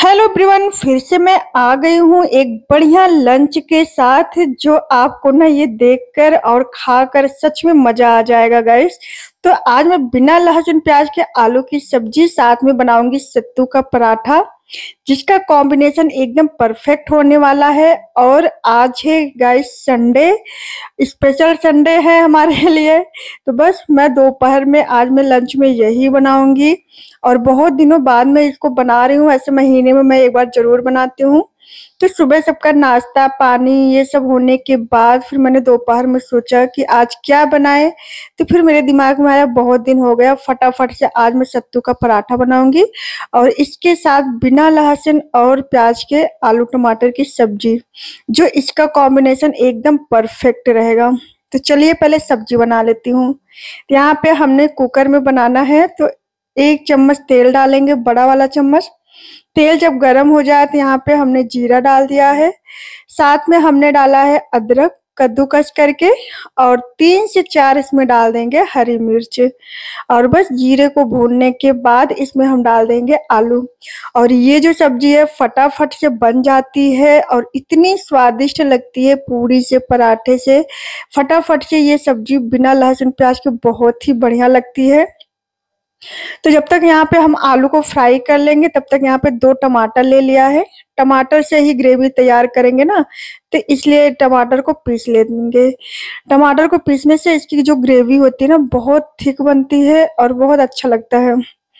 Hello everyone, फिर से मैं आ गई हूँ एक बढ़िया लंच के साथ जो आपको ना ये देखकर और खाकर सच में मजा आ जाएगा गाइस। तो आज मैं बिना लहसुन प्याज के आलू की सब्जी साथ में बनाऊंगी सत्तू का पराठा, जिसका कॉम्बिनेशन एकदम परफेक्ट होने वाला है। और आज है गाइस संडे, स्पेशल संडे है हमारे लिए। तो बस मैं दोपहर में आज मैं लंच में यही बनाऊंगी और बहुत दिनों बाद मैं इसको बना रही हूँ। ऐसे महीने में मैं एक बार जरूर बनाती हूँ। तो सुबह सबका नाश्ता पानी ये सब होने के बाद फिर मैंने दोपहर में सोचा कि आज क्या बनाए। तो फिर मेरे दिमाग में आया बहुत दिन हो गया, फटाफट से आज मैं सत्तू का पराठा बनाऊंगी और इसके साथ बिना लहसुन और प्याज के आलू टमाटर की सब्जी, जो इसका कॉम्बिनेशन एकदम परफेक्ट रहेगा। तो चलिए पहले सब्जी बना लेती हूँ। यहाँ पे हमने कुकर में बनाना है, तो 1 चम्मच तेल डालेंगे, बड़ा वाला चम्मच। तेल जब गर्म हो जाए तो यहाँ पे हमने जीरा डाल दिया है, साथ में हमने डाला है अदरक कद्दूकस करके, और 3 से 4 इसमें डाल देंगे हरी मिर्च। और बस जीरे को भूनने के बाद इसमें हम डाल देंगे आलू। और ये जो सब्जी है फटाफट से बन जाती है और इतनी स्वादिष्ट लगती है, पूरी से पराठे से फटाफट से ये सब्जी बिना लहसुन प्याज के बहुत ही बढ़िया लगती है। तो जब तक यहाँ पे हम आलू को फ्राई कर लेंगे तब तक यहाँ पे 2 टमाटर ले लिया है। टमाटर से ही ग्रेवी तैयार करेंगे ना, तो इसलिए टमाटर को पीस लेंगे। टमाटर को पीसने से इसकी जो ग्रेवी होती है ना बहुत थिक बनती है और बहुत अच्छा लगता है।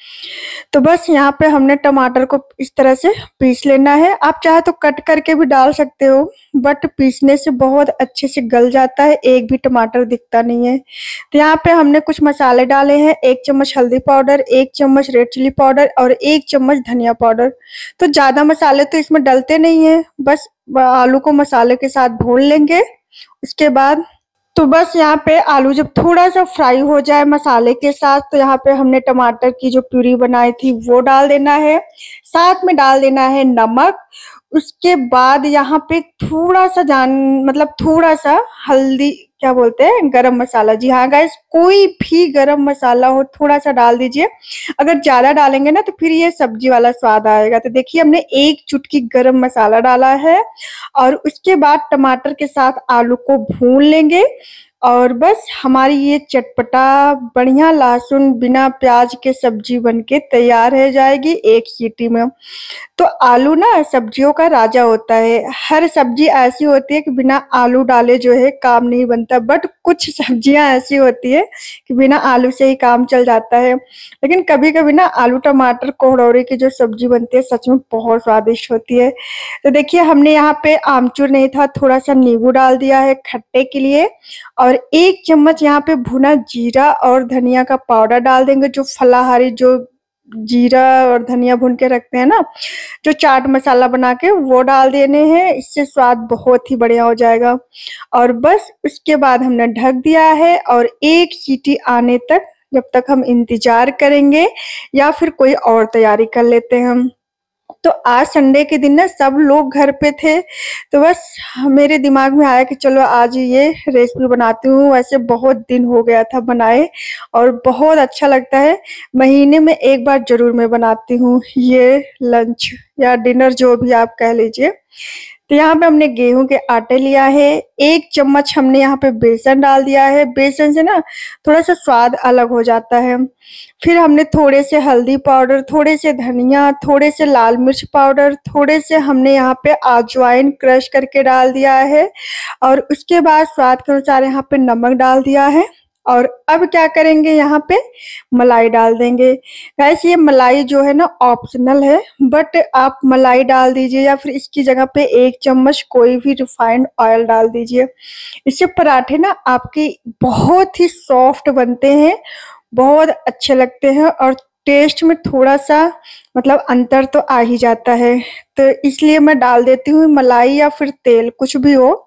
तो बस यहाँ पे हमने टमाटर को इस तरह से पीस लेना है। आप चाहे तो कट करके भी डाल सकते हो, बट पीसने से बहुत अच्छे से गल जाता है, एक भी टमाटर दिखता नहीं है। तो यहाँ पे हमने कुछ मसाले डाले हैं, 1 चम्मच हल्दी पाउडर, 1 चम्मच रेड चिली पाउडर और 1 चम्मच धनिया पाउडर। तो ज्यादा मसाले तो इसमें डलते नहीं है, बस आलू को मसाले के साथ भून लेंगे। उसके बाद तो बस यहाँ पे आलू जब थोड़ा सा फ्राई हो जाए मसाले के साथ, तो यहाँ पे हमने टमाटर की जो प्यूरी बनाई थी वो डाल देना है, साथ में डाल देना है नमक। उसके बाद यहाँ पे थोड़ा सा मतलब थोड़ा सा हल्दी, क्या बोलते हैं, गरम मसाला। जी हाँ गाइस, कोई भी गरम मसाला हो थोड़ा सा डाल दीजिए। अगर ज्यादा डालेंगे ना तो फिर ये सब्जी वाला स्वाद आएगा। तो देखिए हमने 1 चुटकी गरम मसाला डाला है और उसके बाद टमाटर के साथ आलू को भून लेंगे और बस हमारी ये चटपटा बढ़िया लहसुन बिना प्याज के सब्जी बनके तैयार हो जाएगी 1 सीटी में। तो आलू ना सब्जियों का राजा होता है। हर सब्जी ऐसी होती है कि बिना आलू डाले जो है काम नहीं बनता, बट कुछ सब्जियां ऐसी होती है कि बिना आलू से ही काम चल जाता है। लेकिन कभी कभी ना आलू टमाटर कोहड़ौरी की जो सब्जी बनती है सच में बहुत स्वादिष्ट होती है। तो देखिए हमने यहाँ पे आमचूर नहीं था, थोड़ा सा नींबू डाल दिया है खट्टे के लिए, और 1 चम्मच यहाँ पे भुना जीरा और धनिया का पाउडर डाल देंगे। जो फलाहारी जो जीरा और धनिया भून के रखते हैं ना, जो चाट मसाला बना के, वो डाल देने हैं। इससे स्वाद बहुत ही बढ़िया हो जाएगा। और बस उसके बाद हमने ढक दिया है और 1 सीटी आने तक, जब तक हम इंतजार करेंगे या फिर कोई और तैयारी कर लेते हैं हम। तो आज संडे के दिन ना सब लोग घर पे थे, तो बस मेरे दिमाग में आया कि चलो आज ये रेसिपी बनाती हूँ। वैसे बहुत दिन हो गया था बनाए और बहुत अच्छा लगता है, महीने में एक बार जरूर मैं बनाती हूँ ये लंच या डिनर जो भी आप कह लीजिए। तो यहाँ पे हमने गेहूं के आटे लिया है, 1 चम्मच हमने यहाँ पे बेसन डाल दिया है। बेसन से ना थोड़ा सा स्वाद अलग हो जाता है। फिर हमने थोड़े से हल्दी पाउडर, थोड़े से धनिया, थोड़े से लाल मिर्च पाउडर, थोड़े से हमने यहाँ पे अजवाइन क्रश करके डाल दिया है, और उसके बाद स्वाद के अनुसार यहाँ पे नमक डाल दिया है। और अब क्या करेंगे, यहाँ पे मलाई डाल देंगे। वैसे ये मलाई जो है ना ऑप्शनल है, बट आप मलाई डाल दीजिए या फिर इसकी जगह पे 1 चम्मच कोई भी रिफाइंड ऑयल डाल दीजिए। इससे पराठे ना आपके बहुत ही सॉफ्ट बनते हैं, बहुत अच्छे लगते हैं और टेस्ट में थोड़ा सा मतलब अंतर तो आ ही जाता है। तो इसलिए मैं डाल देती हूँ मलाई या फिर तेल, कुछ भी हो।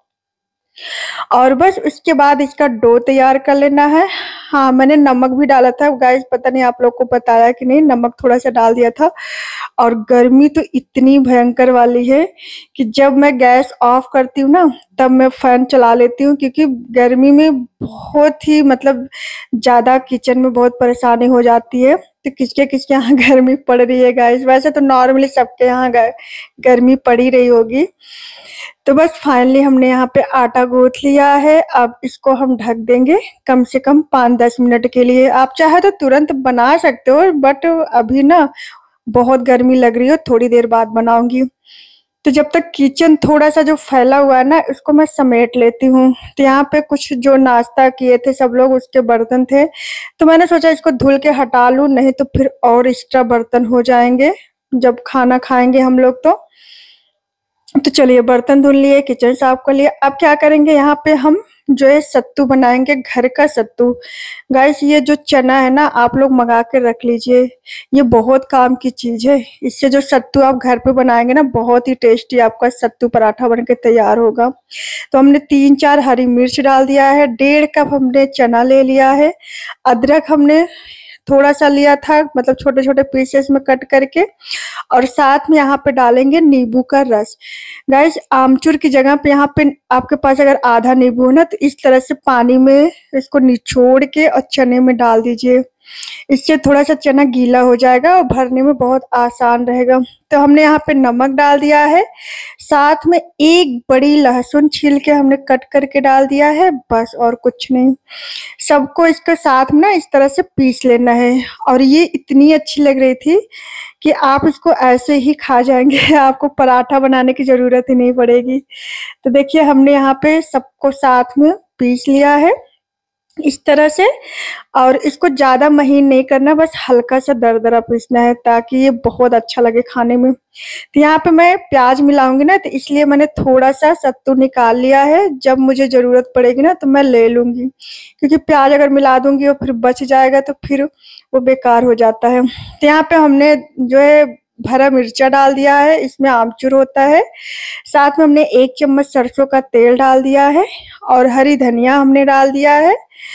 और बस उसके बाद इसका डो तैयार कर लेना है। हाँ, मैंने नमक भी डाला था गाइस, पता नहीं आप लोग को बताया कि नहीं, नमक थोड़ा सा डाल दिया था। और गर्मी तो इतनी भयंकर वाली है कि जब मैं गैस ऑफ करती हूँ ना तब मैं फैन चला लेती हूँ, क्योंकि गर्मी में बहुत ही मतलब ज्यादा किचन में बहुत परेशानी हो जाती है। तो किसके किसके यहाँ गर्मी पड़ रही है गाइस। वैसे तो नॉर्मली सबके यहाँ गर्मी पड़ ही रही होगी। तो बस फाइनली हमने यहाँ पे आटा गूंथ लिया है। अब इसको हम ढक देंगे कम से कम 5-10 मिनट के लिए। आप चाहे तो तुरंत बना सकते हो, बट अभी ना बहुत गर्मी लग रही है, थोड़ी देर बाद बनाऊंगी। तो जब तक किचन थोड़ा सा जो फैला हुआ है ना, इसको मैं समेट लेती हूँ। तो यहाँ पे कुछ जो नाश्ता किए थे सब लोग, उसके बर्तन थे, तो मैंने सोचा इसको धुल के हटा लूं, नहीं तो फिर और एक्स्ट्रा बर्तन हो जाएंगे जब खाना खाएंगे हम लोग। तो चलिए बर्तन धुल लिए, किचन साफ कर लिया। अब क्या करेंगे, यहाँ पे हम जो है सत्तू बनाएंगे, घर का सत्तू। गाइस ये जो चना है ना, आप लोग मंगा के रख लीजिए, ये बहुत काम की चीज है। इससे जो सत्तू आप घर पे बनाएंगे ना, बहुत ही टेस्टी आपका सत्तू पराठा बन के तैयार होगा। तो हमने 3-4 हरी मिर्च डाल दिया है, 1.5 कप हमने चना ले लिया है, अदरक हमने थोड़ा सा लिया था, मतलब छोटे छोटे पीसेस में कट करके, और साथ में यहाँ पे डालेंगे नींबू का रस। गाइस आमचूर की जगह पे यहाँ पे आपके पास अगर आधा नींबू है ना, तो इस तरह से पानी में इसको निचोड़ के और चने में डाल दीजिए। इससे थोड़ा सा चना गीला हो जाएगा और भरने में बहुत आसान रहेगा। तो हमने यहाँ पे नमक डाल दिया है, साथ में 1 बड़ी लहसुन छील के हमने कट करके डाल दिया है, बस और कुछ नहीं। सबको इसके साथ में ना इस तरह से पीस लेना है। और ये इतनी अच्छी लग रही थी कि आप इसको ऐसे ही खा जाएंगे आपको पराठा बनाने की जरूरत ही नहीं पड़ेगी। तो देखिए हमने यहाँ पे सबको साथ में पीस लिया है इस तरह से, और इसको ज्यादा महीन नहीं करना, बस हल्का सा दरदरा पीसना है ताकि ये बहुत अच्छा लगे खाने में। तो यहाँ पे मैं प्याज मिलाऊंगी ना, तो इसलिए मैंने थोड़ा सा सत्तू निकाल लिया है, जब मुझे जरूरत पड़ेगी ना तो मैं ले लूंगी, क्योंकि प्याज अगर मिला दूंगी और फिर बच जाएगा तो फिर वो बेकार हो जाता है। तो यहाँ पे हमने जो है हरा मिर्चा डाल दिया है, इसमें आमचूर होता है। साथ में हमने 1 चम्मच सरसों का तेल डाल दिया है, और हरी धनिया हमने डाल दिया है,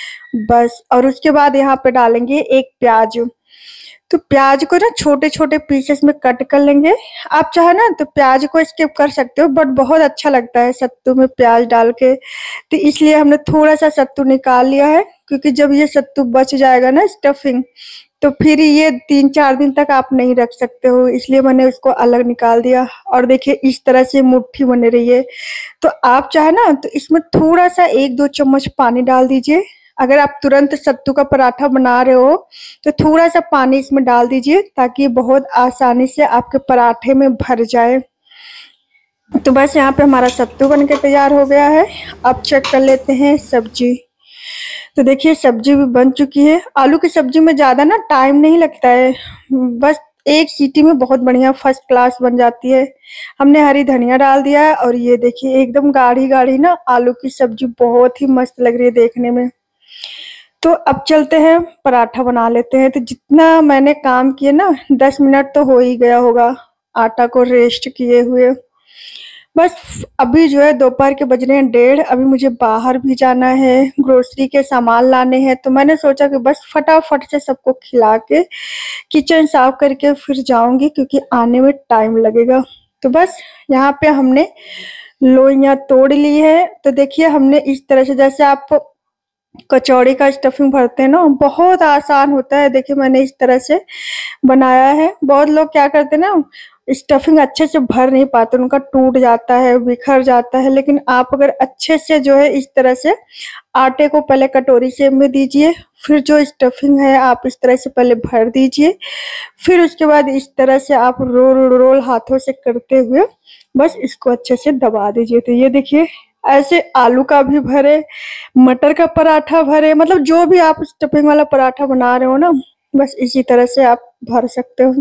बस। और उसके बाद यहाँ पे डालेंगे 1 प्याज। तो प्याज को ना छोटे छोटे पीसेस में कट कर लेंगे। आप चाहे ना तो प्याज को स्किप कर सकते हो, बट बहुत अच्छा लगता है सत्तू में प्याज डाल के। तो इसलिए हमने थोड़ा सा सत्तू निकाल लिया है, क्योंकि जब ये सत्तू बच जाएगा ना स्टफिंग, तो फिर ये 3-4 दिन तक आप नहीं रख सकते हो, इसलिए मैंने उसको अलग निकाल दिया। और देखिए इस तरह से मुट्ठी बन रही है। तो आप चाहे ना तो इसमें थोड़ा सा 1-2 चम्मच पानी डाल दीजिए। अगर आप तुरंत सत्तू का पराठा बना रहे हो तो थोड़ा सा पानी इसमें डाल दीजिए, ताकि बहुत आसानी से आपके पराठे में भर जाए। तो बस यहाँ पे हमारा सत्तू बन के तैयार हो गया है। अब चेक कर लेते हैं सब्जी। तो देखिए सब्जी भी बन चुकी है। आलू की सब्जी में ज्यादा ना टाइम नहीं लगता है, बस 1 सीटी में बहुत बढ़िया फर्स्ट क्लास बन जाती है। हमने हरी धनिया डाल दिया है, और ये देखिए एकदम गाढ़ी गाढ़ी ना आलू की सब्जी बहुत ही मस्त लग रही है देखने में। तो अब चलते हैं पराठा बना लेते हैं। तो जितना मैंने काम किए ना, 10 मिनट तो हो ही गया होगा आटा को रेस्ट किए हुए। बस अभी जो है दोपहर के बज रहे हैं 1:30। अभी मुझे बाहर भी जाना है, ग्रोसरी के सामान लाने हैं। तो मैंने सोचा कि बस फटाफट से सबको खिला के किचन साफ करके फिर जाऊंगी, क्योंकि आने में टाइम लगेगा। तो बस यहाँ पे हमने लोइयां तोड़ ली है। तो देखिए हमने इस तरह से, जैसे आप कचौड़ी का स्टफिंग भरते हैं ना, बहुत आसान होता है। देखिए मैंने इस तरह से बनाया है। बहुत लोग क्या करते हैं ना, स्टफिंग अच्छे से भर नहीं पाते, उनका टूट जाता है, बिखर जाता है। लेकिन आप अगर अच्छे से जो है इस तरह से आटे को पहले कटोरी शेप में दीजिए, फिर जो स्टफिंग है आप इस तरह से पहले भर दीजिए, फिर उसके बाद इस तरह से आप रोल रोल हाथों से करते हुए बस इसको अच्छे से दबा दीजिए। तो ये देखिए ऐसे आलू का भी भरे, मटर का पराठा भरे, मतलब जो भी आप स्टफिंग वाला पराठा बना रहे हो ना, बस इसी तरह से आप भर सकते हो।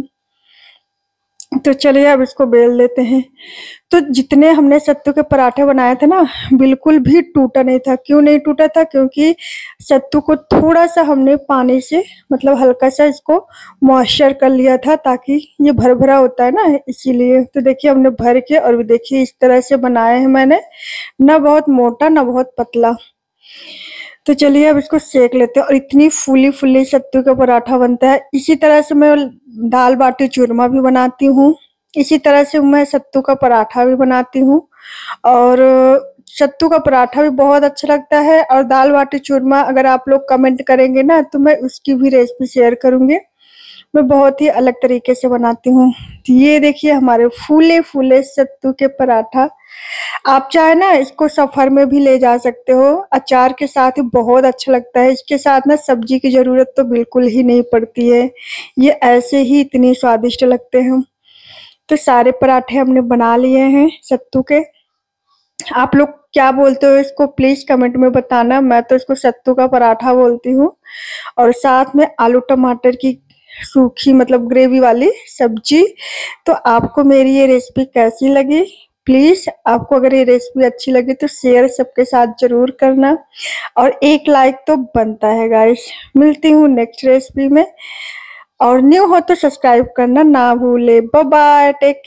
तो चलिए अब इसको बेल लेते हैं। तो जितने हमने सत्तू के पराठे बनाए थे ना, बिल्कुल भी टूटा नहीं था। क्यों नहीं टूटा था? क्योंकि सत्तू को थोड़ा सा हमने पानी से, मतलब हल्का सा इसको मॉइस्चर कर लिया था, ताकि ये भर भरा होता है ना, इसीलिए। तो देखिए हमने भर के, और देखिए इस तरह से बनाए हैं मैंने, ना बहुत मोटा ना बहुत पतला। तो चलिए अब इसको सेक लेते हैं। और इतनी फूली फूली सत्तू का पराठा बनता है। इसी तरह से मैं दाल बाटी चूरमा भी बनाती हूँ, इसी तरह से मैं सत्तू का पराठा भी बनाती हूँ। और सत्तू का पराठा भी बहुत अच्छा लगता है। और दाल बाटी चूरमा अगर आप लोग कमेंट करेंगे ना, तो मैं उसकी भी रेसिपी शेयर करूंगी। मैं बहुत ही अलग तरीके से बनाती हूँ। तो ये देखिए हमारे फूले-फूले सत्तू के पराठा। आप चाहे ना इसको सफ़र में भी ले जा सकते हो, अचार के साथ ही बहुत अच्छा लगता है। इसके साथ ना सब्जी की ज़रूरत तो बिल्कुल ही नहीं पड़ती है। ये ऐसे ही इतने स्वादिष्ट लगते हैं। तो सारे पराठे हमने बना लिए हैं सत्तू के। आप लोग क्या बोलते हो इसको प्लीज़ कमेंट में बताना। मैं तो इसको सत्तू का पराठा बोलती हूँ और साथ में आलू टमाटर की सूखी मतलब ग्रेवी वाली सब्जी। तो आपको मेरी ये रेसिपी कैसी लगी? प्लीज़ आपको अगर ये रेसिपी अच्छी लगी तो शेयर सबके साथ ज़रूर करना और एक लाइक तो बनता है गाइस। मिलती हूँ नेक्स्ट रेसिपी में और न्यू हो तो सब्सक्राइब करना ना भूले। Bye bye, take